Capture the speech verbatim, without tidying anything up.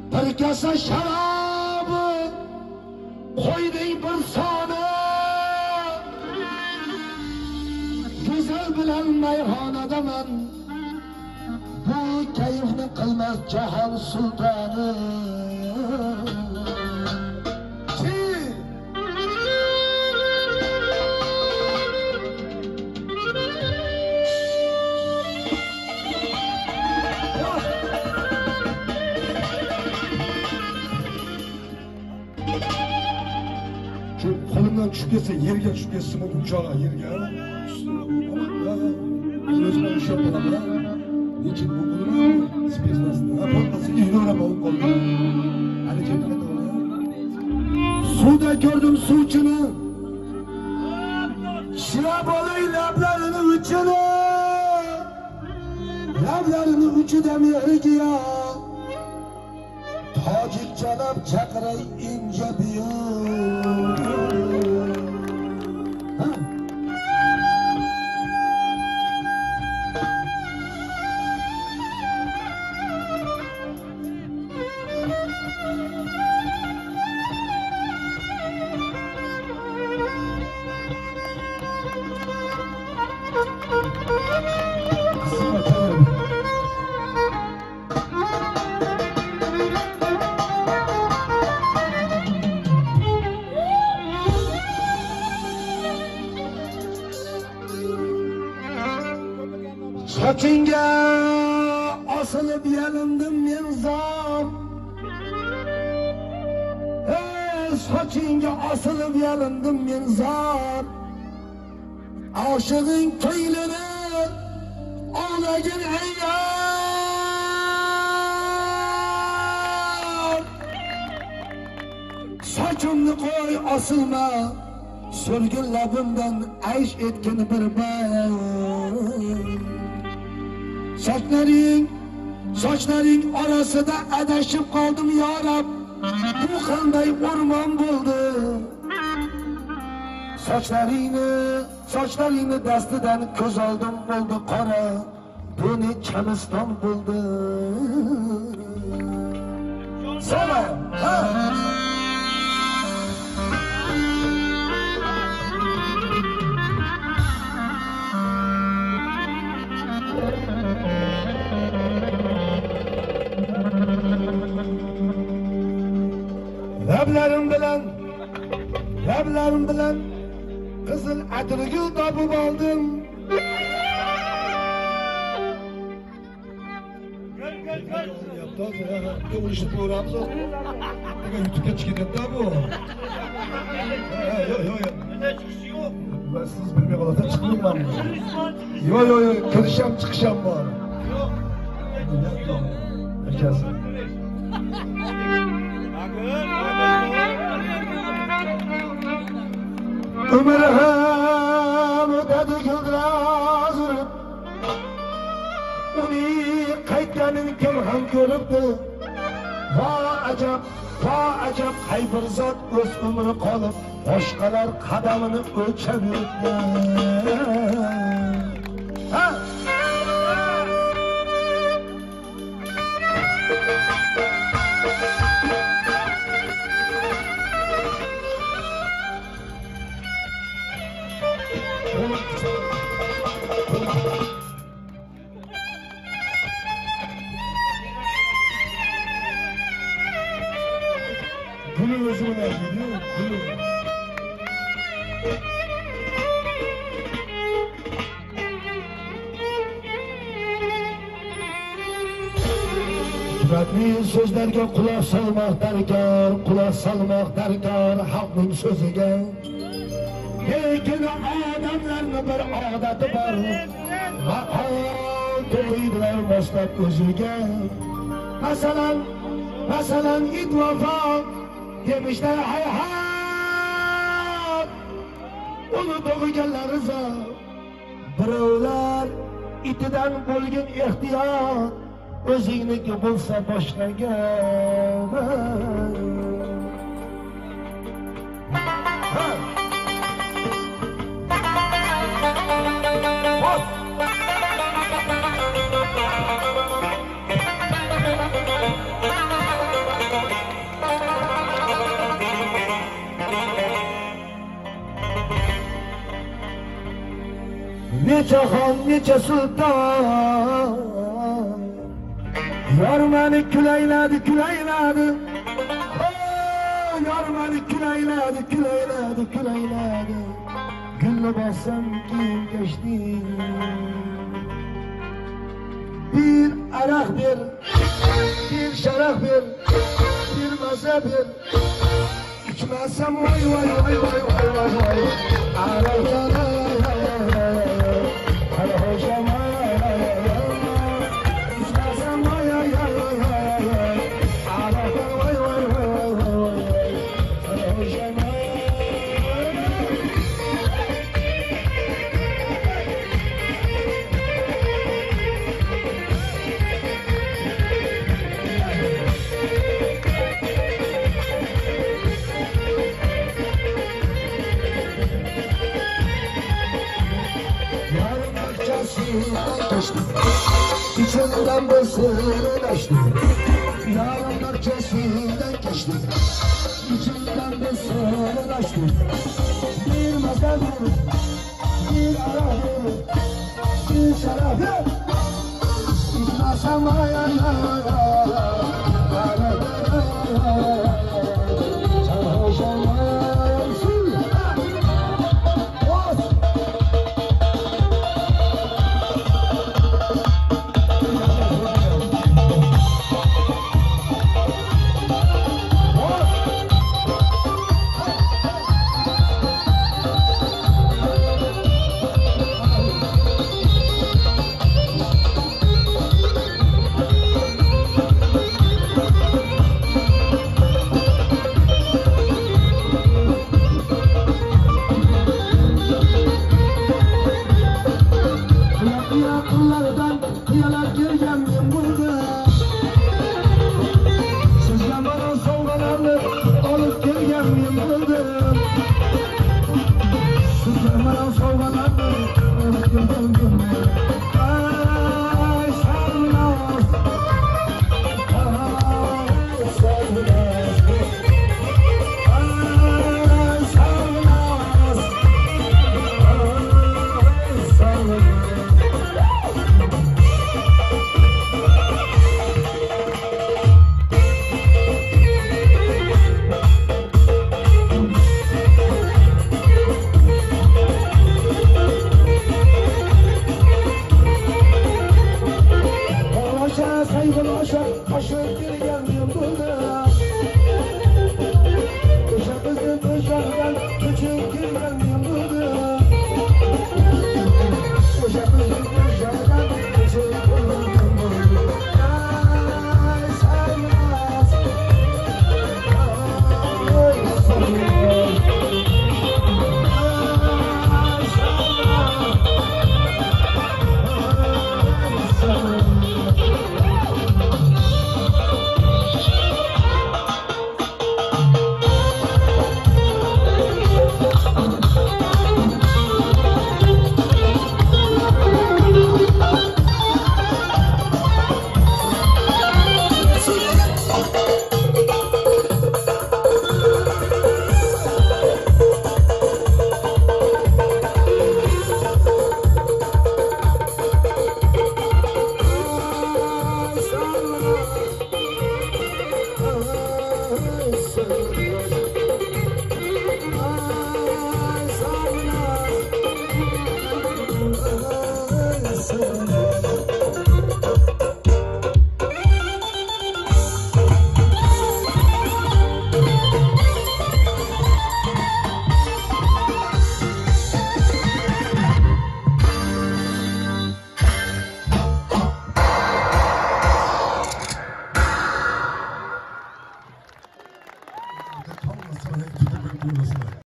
bir kasa şarabı koyding bir sona, güzel bilan mayxonadaman, bu kayfni qilmas jahon sultoni. Qo'limdan tushib ketsa, yerga tushib ketsa, bu uchoqqa yerga. O'zimdan ushlab qolaman. Lekin bu bo'lmaydi. Spesnasida. Bo'lmasa ignoraman qoldim. Hali chekada bo'laman. Suvda ko'rdim suvchini. Shirab olay lablarini uchini. Lablarini uchida mehriga. Tojik jalab chaqiray inja biyo. Sochingga osilib yalindim men zor. Ey sochingga osilib yalindim men zor. Oshig'ing ko'ylini olagin ayyor. Sochimni qo'y osilma, so'lgin labimdan aysh etgin bir bor. Sochlaring, sochlaring orasida adashib qoldim ya Rab. Bu qanday o'rmon bo'ldi? Sochlaringni, sochlaringni dastidan ko'z oldim bo'ldi qora. Bu ne chamiston bo'ldi? Salom. Ha. Lablarim bilan, lablarim bilan qizil atirgul topib oldim. Gel gel gel. Yaptı ya. Bu işi doğramız oldu. Bugün YouTube'ya çıkacak bu. Yok yok yok. Ne çıkışı yok. Ben siz bilmeye kalata çıkmayayım ben. Yok yok yok. Kırışam çıkışam var. Yok. Herkes. Ömer'im dedi güldüraz urib, uni qaytganini kim ham ko'ribdi. Va ajab, va ajab qay bir zot o'z umri qolib, boshqalar qadamini o'lchab yuribdi. Ha! Gülün özümün erkeği, gülün. Suratli sözlerge kulak salmak derkar, kulak salmak derkar halkın sözüge. Lekin adamlarning bir odati bor, maqol to'ydilar boshlab o'ziga. Masalan, masalan it vafo demişler hayhat. Uni tug'ilganlar zor, birovlar itidan bo'lgan ehtiyot, o'zingniki bo'lsa boshqaga. necha xon necha sulton yor meni kulayladi kulayladi yor meni kulayladi kulayladi kulayladi gulni bossam kiyim geçti bir arak bir bir şarap bir bir masa bir içmezsem vay vay vay vay vay vay vay arak İçinden bir sığırın açtı yarın bahçesinden geçti İçinden bir sığırın açtı bir masa bir bir ara bir bir şarap bir İçmezsem ayağına